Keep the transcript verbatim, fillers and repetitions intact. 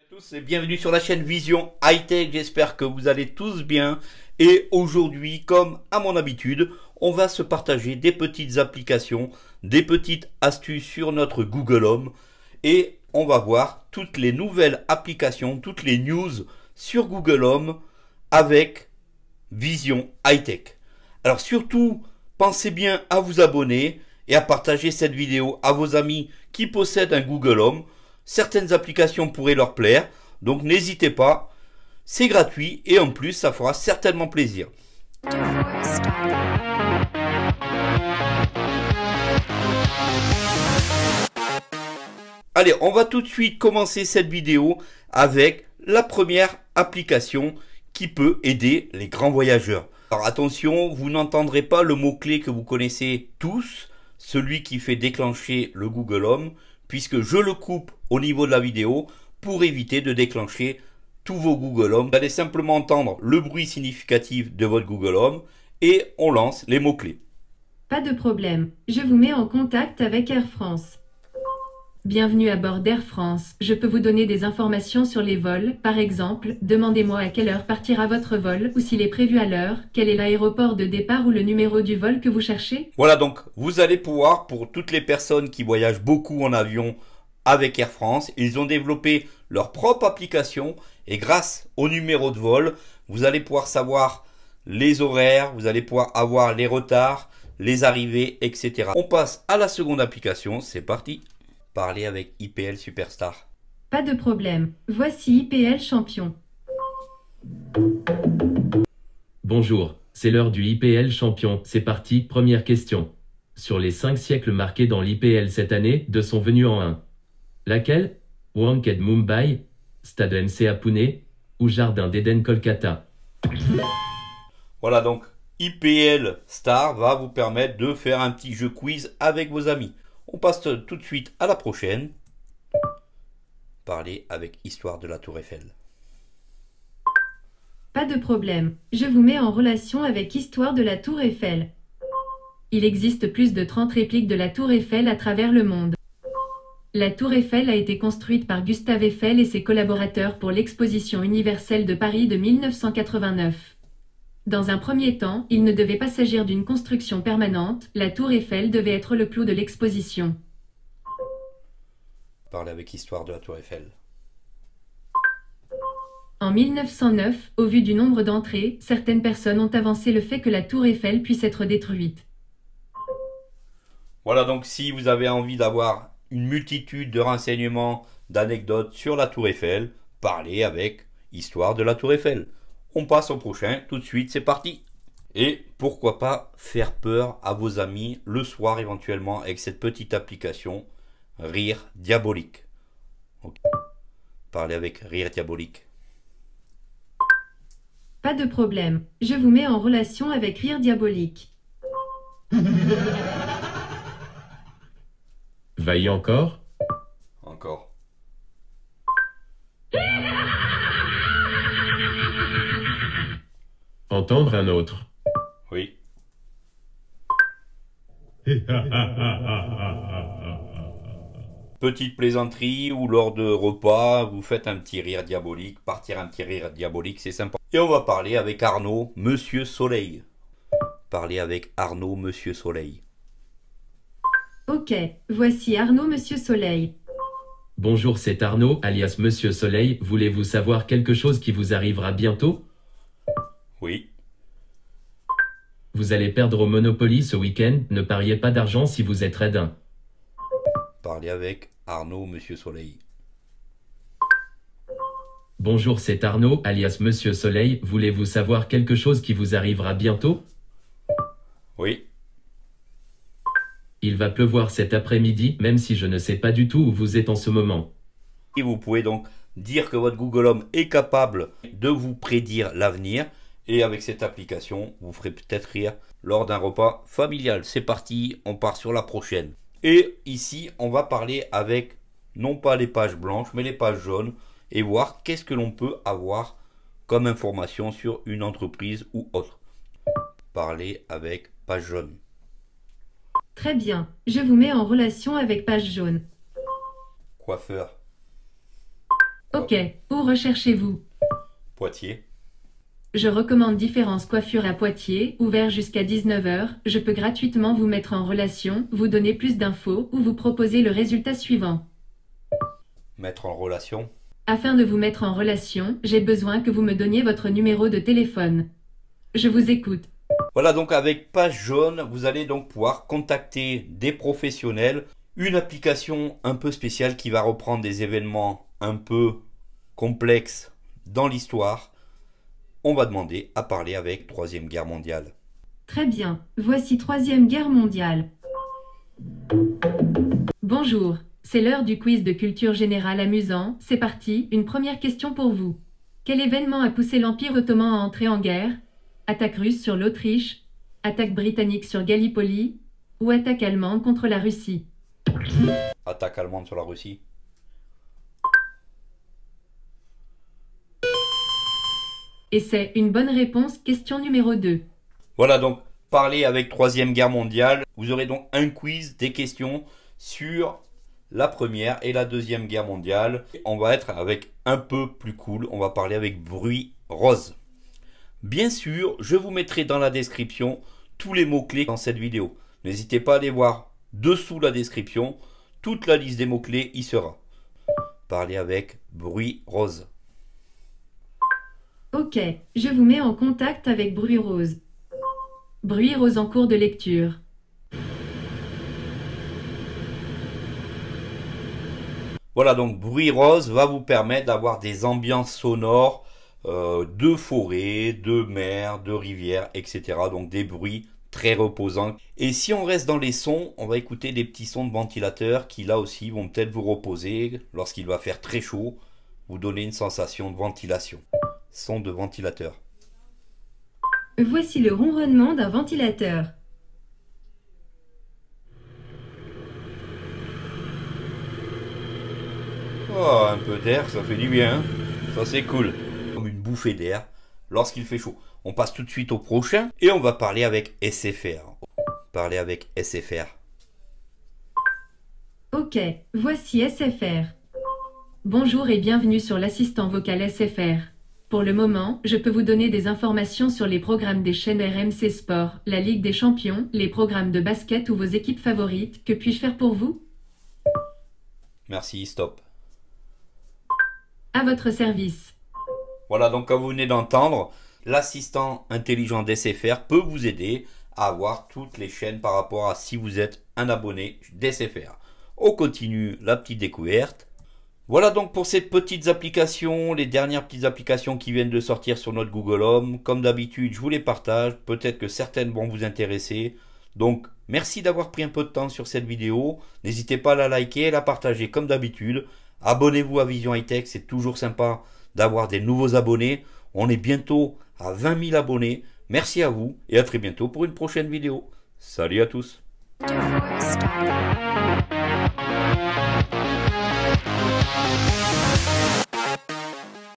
Tous et bienvenue sur la chaîne Vision High Tech, j'espère que vous allez tous bien et aujourd'hui, comme à mon habitude, on va se partager des petites applications, des petites astuces sur notre Google Home et on va voir toutes les nouvelles applications, toutes les news sur Google Home avec Vision High Tech. Alors surtout, pensez bien à vous abonner et à partager cette vidéo à vos amis qui possèdent un Google Home. Certaines applications pourraient leur plaire, donc n'hésitez pas, c'est gratuit et en plus ça fera certainement plaisir. Allez, on va tout de suite commencer cette vidéo avec la première application qui peut aider les grands voyageurs. Alors attention, vous n'entendrez pas le mot-clé que vous connaissez tous, celui qui fait déclencher le Google Home, puisque je le coupe au niveau de la vidéo pour éviter de déclencher tous vos Google Home. Vous allez simplement entendre le bruit significatif de votre Google Home et on lance les mots-clés. Pas de problème, je vous mets en contact avec Air France. Bienvenue à bord d'Air France, je peux vous donner des informations sur les vols, par exemple, demandez-moi à quelle heure partira votre vol ou s'il est prévu à l'heure, quel est l'aéroport de départ ou le numéro du vol que vous cherchez. Voilà, donc vous allez pouvoir, pour toutes les personnes qui voyagent beaucoup en avion avec Air France, ils ont développé leur propre application et grâce au numéro de vol, vous allez pouvoir savoir les horaires, vous allez pouvoir avoir les retards, les arrivées, et cetera. On passe à la seconde application, c'est parti. Parler avec I P L Superstar. Pas de problème, voici I P L Champion. Bonjour, c'est l'heure du I P L Champion, c'est parti, première question. Sur les cinq siècles marqués dans l'I P L cette année, deux sont venus en un. Laquelle? Wankhede Mumbai, Stade M C à Pune ou Jardin d'Éden Kolkata? Voilà, donc I P L Star va vous permettre de faire un petit jeu quiz avec vos amis. On passe tout de suite à la prochaine. Parler avec Histoire de la Tour Eiffel. Pas de problème, je vous mets en relation avec Histoire de la Tour Eiffel. Il existe plus de trente répliques de la Tour Eiffel à travers le monde. La Tour Eiffel a été construite par Gustave Eiffel et ses collaborateurs pour l'Exposition universelle de Paris de mille neuf cent quatre-vingt-neuf. Dans un premier temps, il ne devait pas s'agir d'une construction permanente, la Tour Eiffel devait être le clou de l'exposition. Parler avec Histoire de la Tour Eiffel. En mille neuf cent neuf, au vu du nombre d'entrées, certaines personnes ont avancé le fait que la Tour Eiffel puisse être détruite. Voilà, donc si vous avez envie d'avoir une multitude de renseignements, d'anecdotes sur la Tour Eiffel, parlez avec Histoire de la Tour Eiffel. On passe au prochain, tout de suite, c'est parti. Et pourquoi pas faire peur à vos amis le soir éventuellement avec cette petite application Rire Diabolique. Okay. Parlez avec Rire Diabolique. Pas de problème, je vous mets en relation avec Rire Diabolique. Vaille encore? Encore. Entendre un autre. Oui. Petite plaisanterie ou lors de repas, vous faites un petit rire diabolique, partir un petit rire diabolique, c'est sympa. Et on va parler avec Arnaud, Monsieur Soleil. Parler avec Arnaud, Monsieur Soleil. Ok, voici Arnaud, Monsieur Soleil. Bonjour, c'est Arnaud, alias Monsieur Soleil. Voulez-vous savoir quelque chose qui vous arrivera bientôt? Oui. Vous allez perdre au Monopoly ce week-end, ne pariez pas d'argent si vous êtes radin. Parler avec Arnaud, Monsieur Soleil. Bonjour, c'est Arnaud, alias Monsieur Soleil. Voulez-vous savoir quelque chose qui vous arrivera bientôt? Oui. Il va pleuvoir cet après-midi, même si je ne sais pas du tout où vous êtes en ce moment. Et vous pouvez donc dire que votre Google Home est capable de vous prédire l'avenir. Et avec cette application, vous ferez peut-être rire lors d'un repas familial. C'est parti, on part sur la prochaine. Et ici, on va parler avec, non pas les pages blanches, mais les pages jaunes. Et voir qu'est-ce que l'on peut avoir comme information sur une entreprise ou autre. Parler avec page jaune. Très bien, je vous mets en relation avec Page Jaune. Coiffeur. Ok, où recherchez-vous? Poitiers. Je recommande Différence Coiffure à Poitiers, ouvert jusqu'à dix-neuf heures. Je peux gratuitement vous mettre en relation, vous donner plus d'infos ou vous proposer le résultat suivant. Mettre en relation. Afin de vous mettre en relation, j'ai besoin que vous me donniez votre numéro de téléphone. Je vous écoute. Voilà, donc avec Page Jaune, vous allez donc pouvoir contacter des professionnels. Une application un peu spéciale qui va reprendre des événements un peu complexes dans l'histoire. On va demander à parler avec Troisième Guerre mondiale. Très bien, voici Troisième Guerre mondiale. Bonjour, c'est l'heure du quiz de culture générale amusant. C'est parti, une première question pour vous. Quel événement a poussé l'Empire ottoman à entrer en guerre? Attaque russe sur l'Autriche, attaque britannique sur Gallipoli ou attaque allemande contre la Russie? Attaque allemande sur la Russie. Et c'est une bonne réponse. Question numéro deux. Voilà, donc parler avec Troisième Guerre mondiale. Vous aurez donc un quiz, des questions sur la Première et la Deuxième Guerre mondiale. On va être avec un peu plus cool. On va parler avec Bruit Rose. Bien sûr, je vous mettrai dans la description tous les mots-clés dans cette vidéo. N'hésitez pas à aller voir dessous la description. Toute la liste des mots-clés y sera. Parler avec Bruit Rose. Ok, je vous mets en contact avec Bruit Rose. Bruit Rose en cours de lecture. Voilà, donc Bruit Rose va vous permettre d'avoir des ambiances sonores euh, de forêt, de mer, de rivière, et cetera. Donc des bruits très reposants. Et si on reste dans les sons, on va écouter des petits sons de ventilateurs qui là aussi vont peut-être vous reposer lorsqu'il va faire très chaud, vous donner une sensation de ventilation. Son de ventilateur. Voici le ronronnement d'un ventilateur. Oh, un peu d'air, ça fait du bien. Ça c'est cool. Comme une bouffée d'air lorsqu'il fait chaud. On passe tout de suite au prochain et on va parler avec S F R. Parler avec S F R. Ok, voici S F R. Bonjour et bienvenue sur l'assistant vocal S F R. Pour le moment, je peux vous donner des informations sur les programmes des chaînes R M C Sport, la Ligue des Champions, les programmes de basket ou vos équipes favorites. Que puis-je faire pour vous? Merci, stop. À votre service. Voilà, donc comme vous venez d'entendre, l'assistant intelligent d'S F R peut vous aider à avoir toutes les chaînes par rapport à si vous êtes un abonné d'S F R. On continue la petite découverte. Voilà donc pour ces petites applications, les dernières petites applications qui viennent de sortir sur notre Google Home. Comme d'habitude, je vous les partage. Peut-être que certaines vont vous intéresser. Donc, merci d'avoir pris un peu de temps sur cette vidéo. N'hésitez pas à la liker et la partager comme d'habitude. Abonnez-vous à Vision High Tech, c'est toujours sympa d'avoir des nouveaux abonnés. On est bientôt à vingt mille abonnés. Merci à vous et à très bientôt pour une prochaine vidéo. Salut à tous. Divorce.